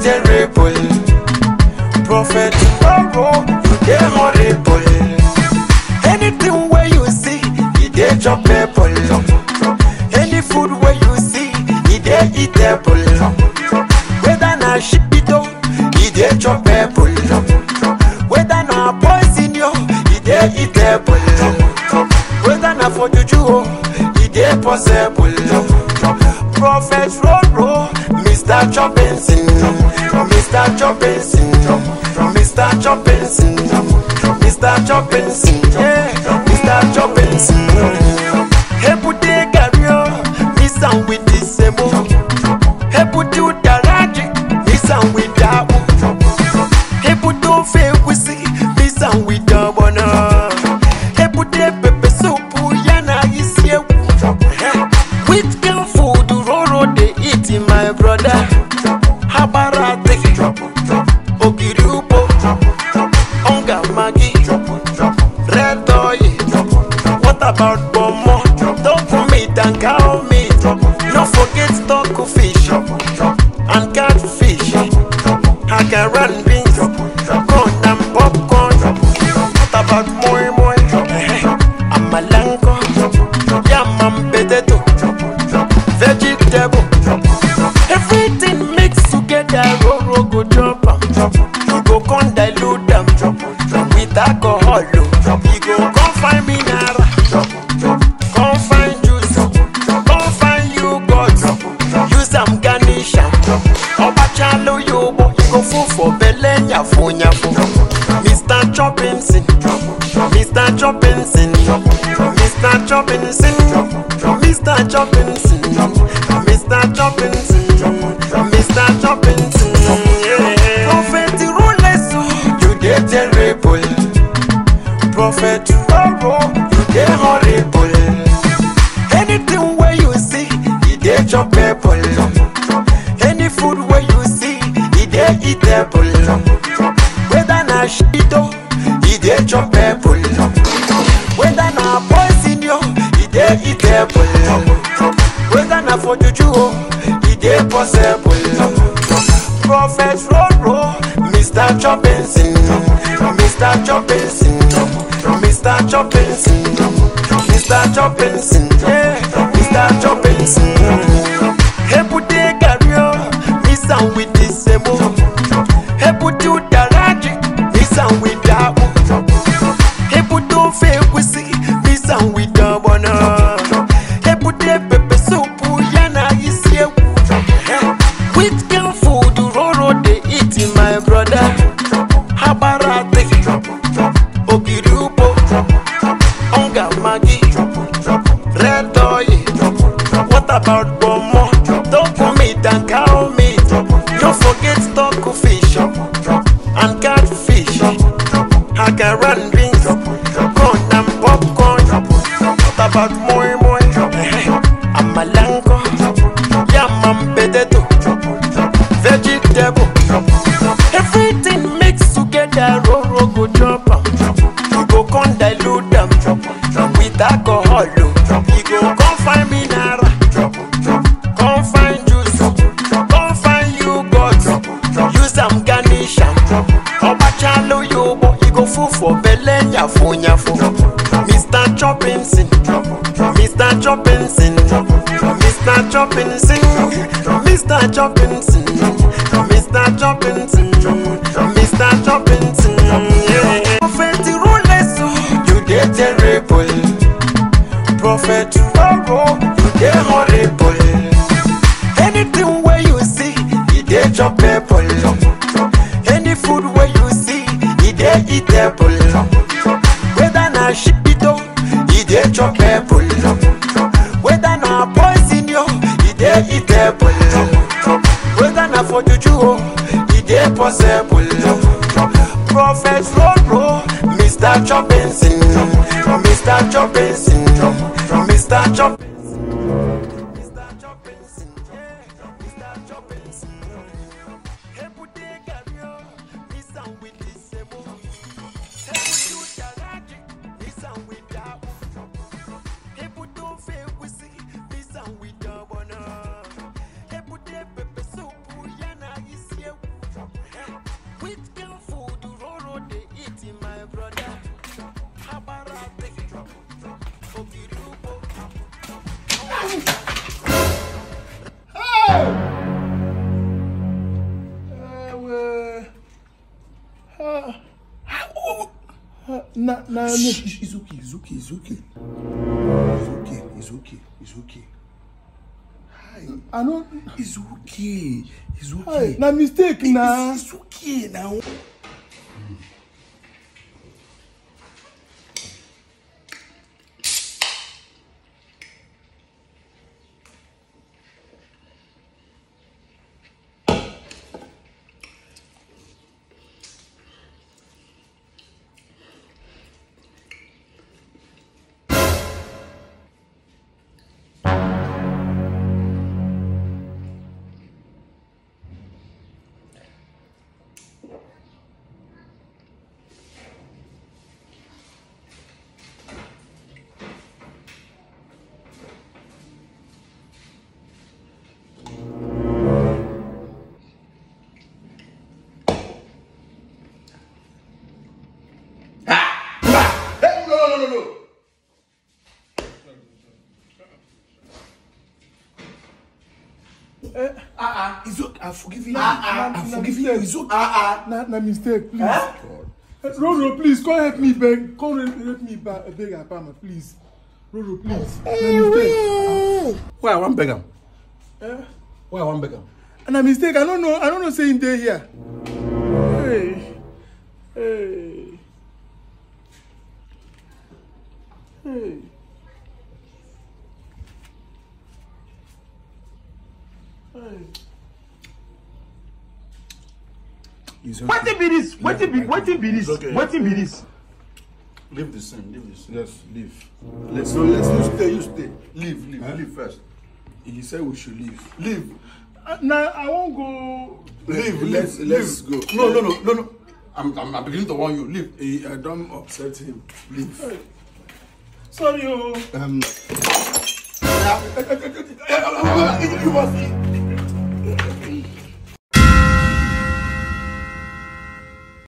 terrible. Prophet Roro, you dey horrible. Anything where you see, you dey chop purple. Any food where you see, you dey eatable. Whether na shito, you dey chop purple. Whether na poison yo, you dey eatable. Whether na for juju, you dey possible. Prophet Roro, Mr. Choppinson, Mr. Choppinson, Mr. Choppinson, Mr. Choppinson, yeah, Mr. Choppinson. Hey, put the carrier, miss and with this emo. Hey, put you daraji, miss and with that. Hey, put the fake we see, miss and with the bona. Hey, put the pepper soup, yana is here. With girl food, Roro they eat my brother. Habarate, Ogirupo, Onga Magi, Red Toy. What about Bomo? Don't for me, and cow meat. Don't forget stock fish and catfish. I can run beans, corn and popcorn. What about moi moi? Amalanko, yam and potato, vegetable. Everything mixed together, Roro go drop 'em. You go con dilute them with alcohol. You go con find mineral, con find juice, con find yogurt. Use some garnish 'em. Obachalo yobo, you go full for belly nyafo nyafo. Mr. Choppinson, Mr. Choppinson, Mr. Choppinson, Mr. Choppinson, Mr. Choppinson, Mr. Choppinson. Prophet Roro, you dey terrible. Prophet Roro, you dey horrible. Anything where you see, you dey chop purple. Any food where you see, you dey eatable. Whether na shito, you dey chop purple. Whether na poison yo, you dey eatable. Whether na for juju, you dey possible. Prophet Roro, Mr. Choppinson, Mr. Choppinson, Mr. Choppinson, Mr. Choppinson, yeah, Mr. Choppinson. Hey, put the carrier, miss and with this emo. Hey, put you daraji, miss and with that. Hey, put the fake we see, miss and with the bona. Hey, put the pepper soup, yana is here. With girl food, Roro they eat my brother. Habarate, Ogirupo, Onga Magi, Red Toy. What about Bomo? Don't for me, and cow meat. Don't forget stock fish and catfish. I can run beans, corn and popcorn. What about moi moi? Amalanko, yam and potato, vegetable. Everything mixed together, Roro go drop 'em. You go con dilute them with alcohol. You go con find mineral, con find juice, con find yogurt. Use some garnish 'em. Obachalo yobo, you go full for belly nyafo nyafo. Mr. Choppinson, Mr. Choppinson, Mr. Choppinson, Mr. Choppinson, Mr. Choppinson, Mr. Choppinson, yeah. Prophet Roro, you dey terrible. Prophet Roro, you dey horrible. Anything where you see, you dey chop purple. Any food where you see, you dey eatable. Whether na shito, you dey chop purple. Whether na poison yo, you dey eatable. Whether na for juju, you dey possible. Prophet Roro, Mr. Choppinson, Mr. Choppinson, Mr. Choppinson, Mr. Choppinson, yeah, Mr. Choppinson. Hey, put the carrier, miss and with this emo. Hey, put you daraji, miss and with that. Hey, put the fake we see, miss and with the bona. Hey, put the pepper soup, yana is here. It's okay. It's okay. Hi. I know. It's okay. Hi. Na mistake na. It's okay now. It's okay. I forgive you. I forgive you. It's okay. Na mistake, please. Roro, please, come help me beg. Come help me beg Apama, please. Roro, please. Na mistake. Why I want beg him? Why I want beg him? Na mistake. I don't know saying they here. Hey. Hey. Hey. Hey. What be this? What be this? Okay. What be this? Leave the scene. Yes, leave. Let's you stay. Leave first. He said we should leave. Leave. Now I won't go. Leave. Let's go. No. I'm beginning to warn you. Leave. I don't upset him. Leave. Hey. Sorry, oh. You must.